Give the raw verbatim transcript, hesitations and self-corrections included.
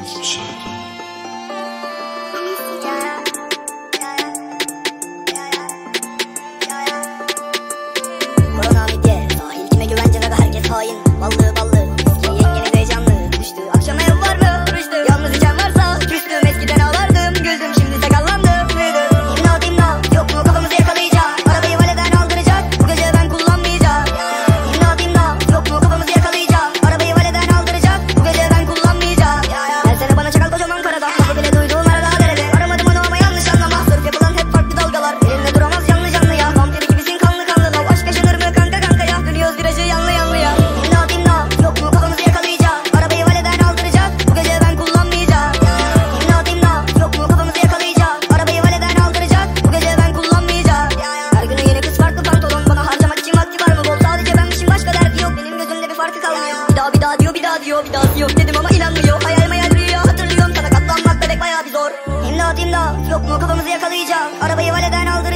Korona midye, sahil kime güvence ve herkes hain. Ballı ballı, eski yengeniz heyecanlı. Düştü akşam ev var mı? Rüştü. Yalnız içen varsa küstüm. Eskiden ağlardım, güldüm, şimdi sakallandım. Müdür, imdat imdat, yok mu kafamızı yakalayacak? Arabayı valeden aldıracak, bu gece ben kullanmayacağım. İmdat imdat, yok mu kafamızı yakalayacak? Arabayı valeden aldıracak, bu gece ben kullanmayacağım. Her sene bana çakal kocaman karada, lafı bile duyduğum arada derede. Aramadım onu ama yanlış anlama, sırf yapılan hep farklı dalgalar. Elimde duramaz canlı canlı ya, vampiri gibisin kanlı kanlı. Lav aşk yaşanır mı kanka kanka ya, dönüyoruz virajı yanlı yanlı ya. İmdat imdat, yok mu kafamızı yakalayacak? Arabayı valeden aldıracak, bu gece ben kullanmayacağım. İmdat imdat, yok mu kafamızı yakalayacak? Arabayı valeden aldıracak, bu gece ben kullanmayacağım. Her günü yeni kız farklı pantolon, bana harcamak için vakti var mı bol? Sadece benmişim, başka derdi yok, benim gözümde bir farkı kalmıyor. Bir daha bir daha diyor, bir daha diyor, bir dahası yok dedim ama inanmıyor. Hayal hayal rüya hatırlıyorum, sana katlanmak bebek bayağı bir zor. İmdat imdat, yok mu kafamızı yakalayacak? Arabayı valeden aldıracak.